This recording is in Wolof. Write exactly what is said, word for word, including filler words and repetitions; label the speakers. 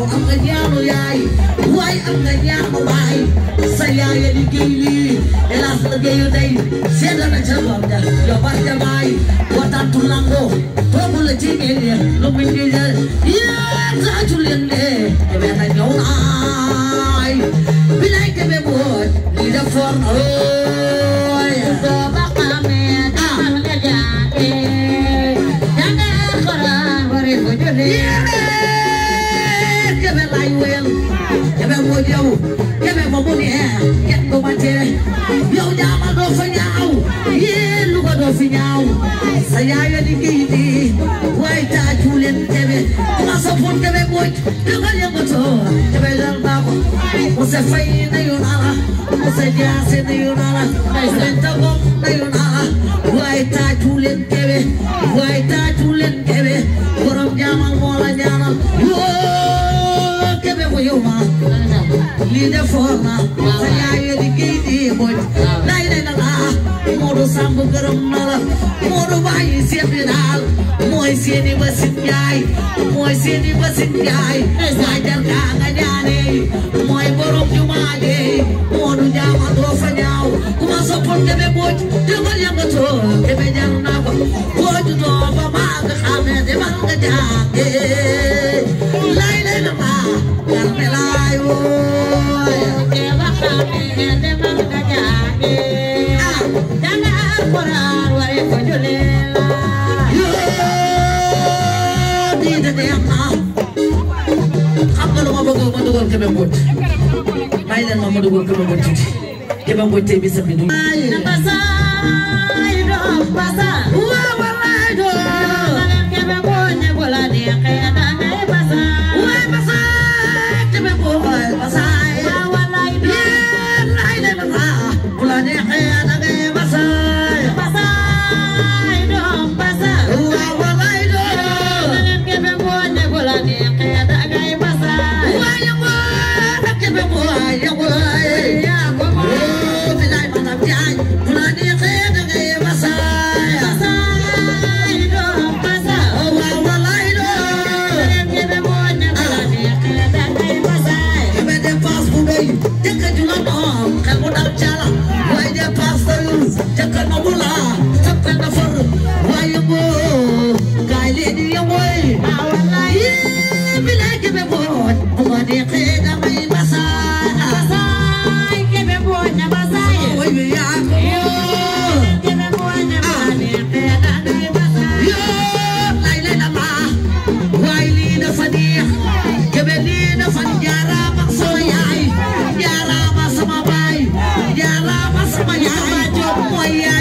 Speaker 1: yow am nga ñaanu yaay waaye am nga ñaanu baay sa yaay ya liggéey lii hélas liggéeyu day seeda na ca doom ja yow bar ja baay watantu lango toogu la ci ngeen lu mu ngi jël yaa taaju leen de kebe na ñëw naay bilay kebe boot lii da for ooy doo ba xamee damal nga jaake danga xoraan wari ko jëlee kebe lay wel kebe moo jëw kebe mo mu neex kenn ko mate yow jaama doo fa ñaaw yéen lu ko doo fi ñaaw sa yaaya liggéey di waaye taaju leen kebe kuma soppoon kebe booj dugal yëngatoo kebe dal naa ko Musa fay na yu nala Musa jaase na yu nala Musa tabom na yu nala waaye taaju leen kebe waaye taaju leen kebe borom jaamal moo la ñaanal yoo kebe ko yow ma lii de foor na sa yaaya liggéey di booj lay lay na la Moodu Samb gërëm na la Moodu bàyyi seeti daal mooy seeni basin jaay mooy seeni basin jaay waa jarka nga ñaane mooy borom jumaa de Moodu jaama doo fa ñaaw kuma soppon kebe booj dugal yëngatoo kebe jar na ko booj doo fa maa nga xamee demal nga jaage lay lay na ma gar me laay wooy keba xamee demal nga jaage danga alquran wari ko julela yoo di de neex na xam nga lu ma bëgg ma dugal kebe booj bàyyi leen ma ma dugal kebe booj tuuti kebe booj tey bi sa bi du na basaay doom basa waa wallaay doom kebe booj ne bu la neexee dangay basaay waay basaay kebe booj basaay waa wallaay doom laay leen ma bu la neexee dangay basaay basaay doom basa waa wallaay doom kebe booj ne bu la neexee dangay basaay waay booj kebe booj yaa ko bilaay matam jaay bu la neexee dangay basaay basaay doom basa waa wallaay doom kebe booj ne bu la neexee dangay basaay kebe dépense bu doy jëkk ju la moom xel mu dal cala waaye dépense doyul jëkk ma bu la sappel na far waaye boo gaay leen di yomoy waa wallaay bilaay kebe booj bu la neexee dangay basaay basaay kebe booj ne basaay way bi yaa ko kebe booj ne bu la neexee dangay basaay yoo lay lay na ma waaye lii dafa neex kebe lii dafa jaaraama sama yaay jaaraama sama baay jaaraama sama yaay mooy